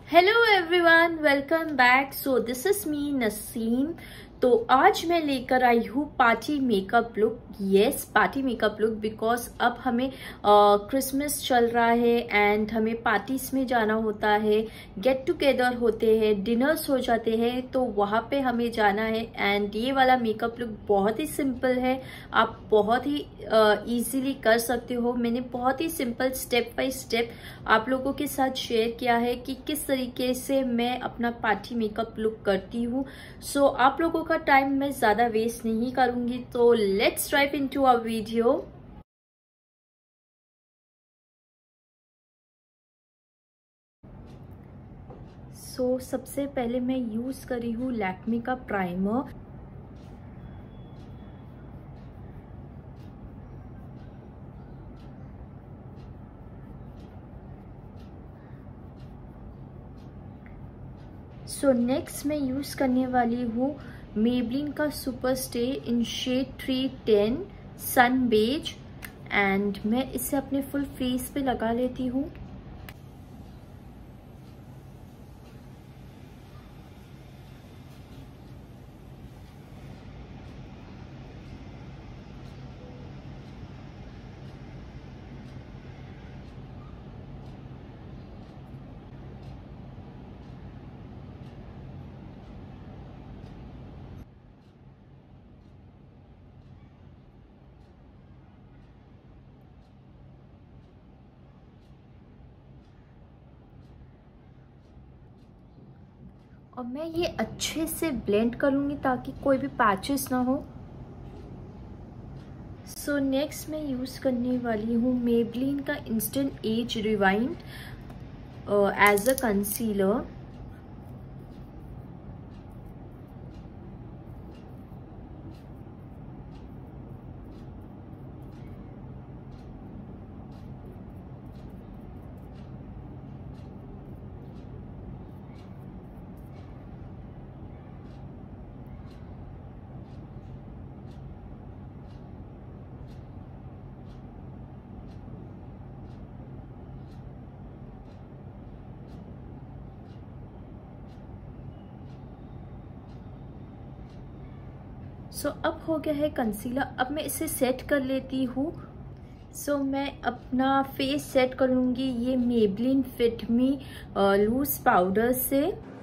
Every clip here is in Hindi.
Hello everyone, welcome back. So this is me Naseem. तो आज मैं लेकर आई हूँ party makeup look. Yes, party makeup look, because अब हमें क्रिसमस चल रहा है एंड हमें पार्टीज में जाना होता है, गेट टुगेदर होते हैं, डिनर्स हो जाते हैं, तो वहाँ पे हमें जाना है। एंड ये वाला मेकअप लुक बहुत ही सिंपल है, आप बहुत ही इजीली कर सकते हो। मैंने बहुत ही सिंपल स्टेप बाय स्टेप आप लोगों के साथ शेयर किया है कि किस तरीके से मैं अपना पार्टी मेकअप लुक करती हूँ। सो आप लोगों का टाइम मैं ज्यादा वेस्ट नहीं करूंगी, तो let's drive into a video. So सबसे पहले मैं यूज करी हूँ लैक्मे का प्राइमर। सो नेक्स्ट मैं यूज करने वाली हूँ मेबलिन का super stay in shade 310 sun beige, and मैं इसे अपने फुल फेस पे लगा लेती हूँ। और मैं ये अच्छे से ब्लेंड करूंगी ताकि कोई भी पैचेस ना हो। सो नेक्स्ट मैं यूज करने वाली हूँ मेबलिन का instant age rewind as a concealer. So अब हो गया है कंसीलर, अब मैं इसे सेट कर लेती हूँ। सो मैं अपना फेस सेट करूँगी ये Maybelline fit me loose powder से।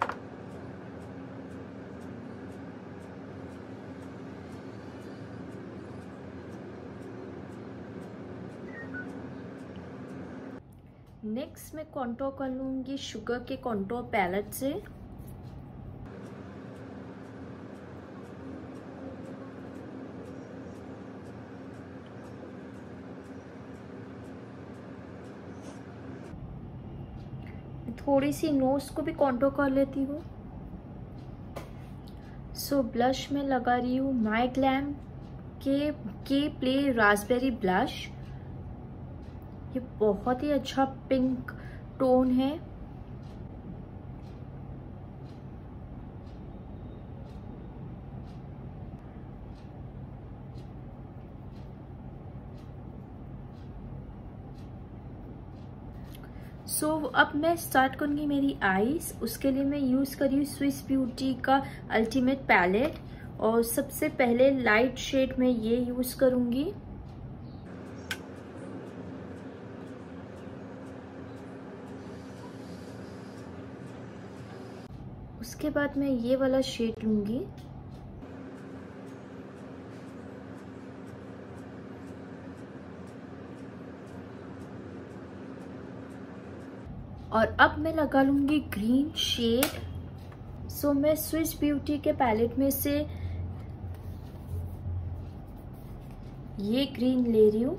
नेक्स्ट मैं कॉन्टोर कर लूँगी शुगर के कॉन्टोर पैलेट से। थोड़ी सी नोज को भी कॉन्टोर कर लेती हूँ। सो ब्लश में लगा रही हूँ माई ग्लैम के प्ले रास्पबेरी ब्लश। ये बहुत ही अच्छा पिंक टोन है। सो अब मैं स्टार्ट करूंगी मेरी आईज। उसके लिए मैं यूज करी हूँ स्विस ब्यूटी का अल्टीमेट पैलेट, और सबसे पहले लाइट शेड में ये यूज करूंगी। उसके बाद मैं ये वाला शेड लूंगी। और अब मैं लगा लूंगी ग्रीन शेड। सो मैं स्विस ब्यूटी के पैलेट में से ये ग्रीन ले रही हूँ।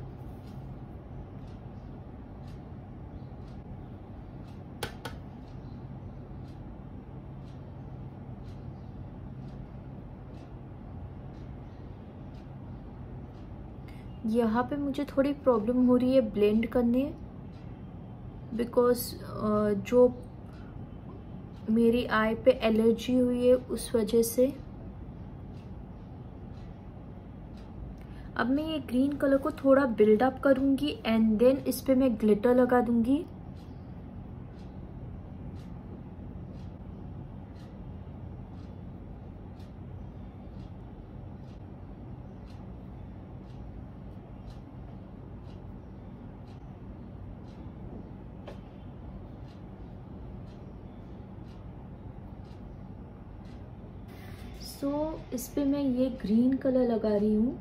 यहाँ पे मुझे थोड़ी प्रॉब्लम हो रही है ब्लेंड करने, बिकॉज जो मेरी आई पे एलर्जी हुई है उस वजह से। अब मैं ये ग्रीन कलर को थोड़ा बिल्डअप करूंगी एंड देन इस पे मैं ग्लिटर लगा दूंगी। सो इस पे मैं ये ग्रीन कलर लगा रही हूँ।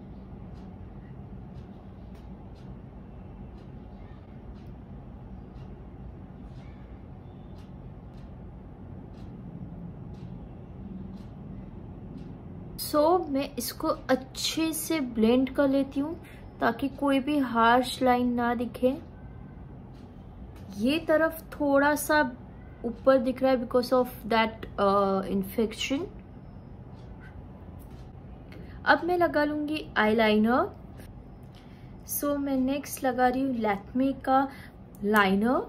मैं इसको अच्छे से ब्लेंड कर लेती हूँ ताकि कोई भी हार्श लाइन ना दिखे। ये तरफ थोड़ा सा ऊपर दिख रहा है बिकॉज ऑफ दैट इन्फेक्शन। अब मैं लगा लूंगी आईलाइनर। मैं नेक्स्ट लगा रही हूँ लैक्मे का लाइनर।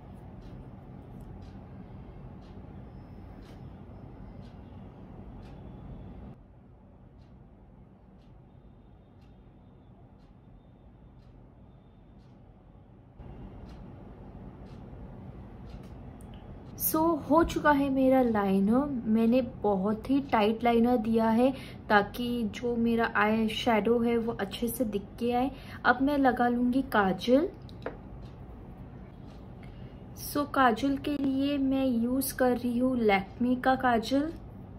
हो चुका है मेरा लाइनर। मैंने बहुत ही टाइट लाइनर दिया है ताकि जो मेरा आई शेडो है वो अच्छे से दिख के आए। अब मैं लगा लूंगी काजल। काजल के लिए मैं यूज कर रही हूँ लैक्मे का काजल।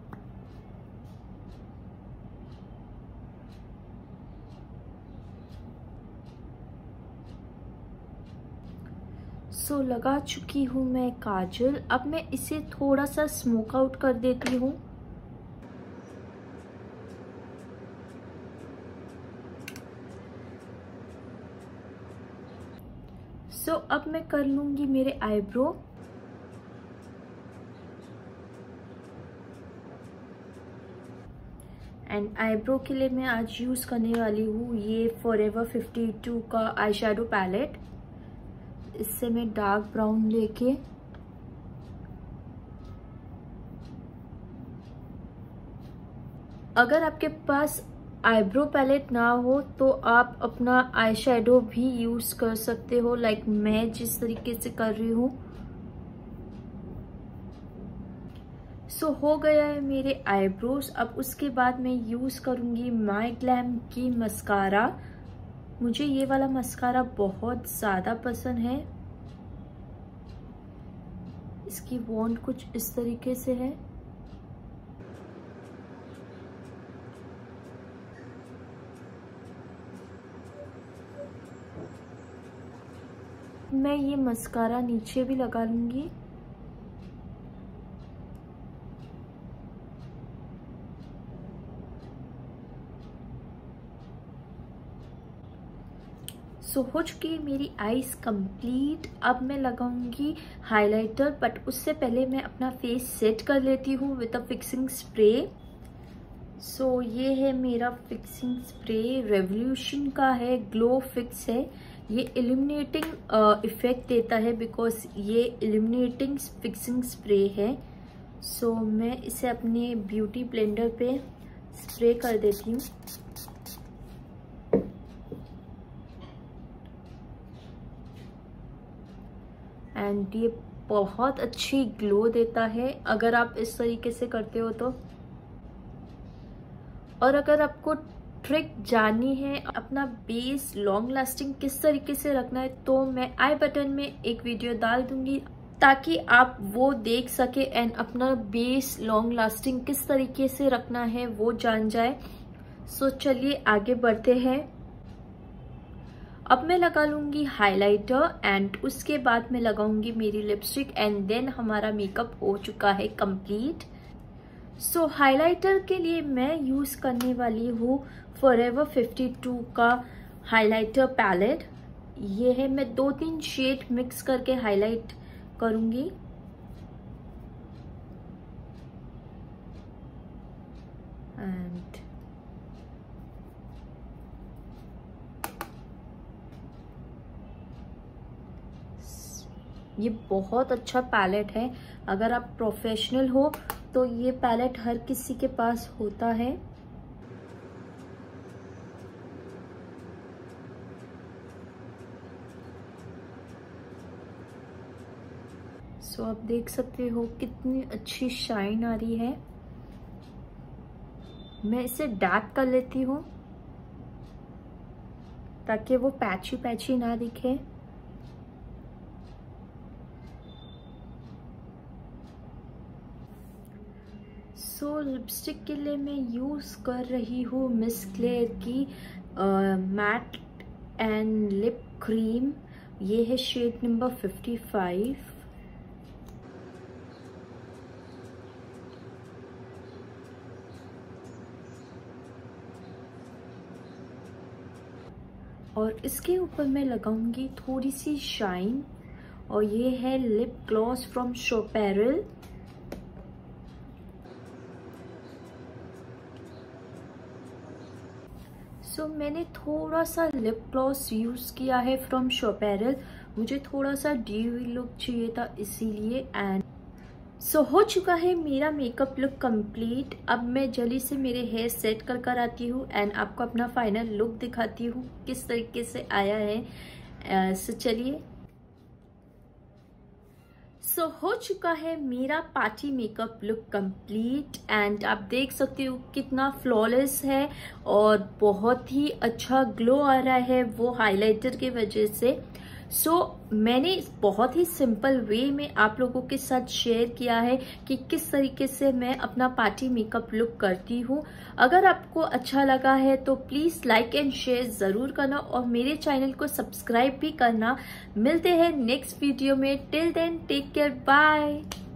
लगा चुकी हूँ मैं काजल। अब मैं इसे थोड़ा सा स्मोक आउट कर देती हूँ। अब मैं कर लूंगी मेरे आईब्रो। एंड आईब्रो के लिए मैं आज यूज करने वाली हूँ ये फॉरएवर 52 का आई शेडो पैलेट। इससे मैं डार्क ब्राउन लेके अगर आपके पास आईब्रो पैलेट ना हो तो आप अपना आई शेडो भी यूज कर सकते हो, लाइक मैं जिस तरीके से कर रही हूँ। हो गया है मेरे आईब्रोज। अब उसके बाद मैं यूज करूंगी माई ग्लैम की मस्कारा। मुझे ये वाला मस्कारा बहुत ज्यादा पसंद है। इसकी वॉन्ड कुछ इस तरीके से है। मैं ये मस्कारा नीचे भी लगा लूंगी। हो चुकी है मेरी आईज कंप्लीट। अब मैं लगाऊंगी हाइलाइटर, बट उससे पहले मैं अपना फेस सेट कर लेती हूँ विद अ फिक्सिंग स्प्रे। ये है मेरा फिक्सिंग स्प्रे, रेवोल्यूशन का है, ग्लो फिक्स है। ये इल्यूमिनेटिंग इफेक्ट देता है बिकॉज ये इल्यूमिनेटिंग फिक्सिंग स्प्रे है। मैं इसे अपने ब्यूटी ब्लेंडर पे स्प्रे कर देती हूँ। एंड ये बहुत अच्छी ग्लो देता है अगर आप इस तरीके से करते हो तो। और अगर आपको ट्रिक जाननी है अपना बेस लॉन्ग लास्टिंग किस तरीके से रखना है तो मैं आई बटन में एक वीडियो डाल दूंगी ताकि आप वो देख सके एंड अपना बेस लॉन्ग लास्टिंग किस तरीके से रखना है वो जान जाए। चलिए आगे बढ़ते हैं। अब मैं लगा लूंगी हाइलाइटर एंड उसके बाद मैं लगाऊंगी मेरी लिपस्टिक एंड देन हमारा मेकअप हो चुका है कंप्लीट। हाइलाइटर के लिए मैं यूज करने वाली हूँ फॉरएवर 52 का हाइलाइटर पैलेट। ये है, मैं 2-3 शेड मिक्स करके हाईलाइट करूंगी। एंड ये बहुत अच्छा पैलेट है। अगर आप प्रोफेशनल हो तो ये पैलेट हर किसी के पास होता है। आप देख सकते हो कितनी अच्छी शाइन आ रही है। मैं इसे डैप कर लेती हूँ ताकि वो पैची पैची ना दिखे। सो लिपस्टिक के लिए मैं यूज़ कर रही हूँ मिस क्लेयर की मैट एंड लिप क्रीम। ये है शेड नंबर 55। और इसके ऊपर मैं लगाऊंगी थोड़ी सी शाइन, और ये है लिप ग्लॉस फ्रॉम शोपेरल। सो मैंने थोड़ा सा लिप ग्लॉस यूज किया है फ्रॉम शोपेरल। मुझे थोड़ा सा ड्यूई लुक चाहिए था इसीलिए। एंड सो हो चुका है मेरा मेकअप लुक कंप्लीट। अब मैं जल्दी से मेरे हेयर सेट कर आती हूँ एंड आपको अपना फाइनल लुक दिखाती हूँ किस तरीके से आया है। सो चलिए। सो हो चुका है मेरा party makeup look complete and आप देख सकते हो कितना फ्लॉलेस है और बहुत ही अच्छा ग्लो आ रहा है वो हाइलाइटर की वजह से। सो मैंने बहुत ही सिंपल वे में आप लोगों के साथ शेयर किया है कि किस तरीके से मैं अपना पार्टी मेकअप लुक करती हूँ। अगर आपको अच्छा लगा है तो प्लीज लाइक एंड शेयर जरूर करना और मेरे चैनल को सब्सक्राइब भी करना। मिलते हैं नेक्स्ट वीडियो में। Till then take care, bye.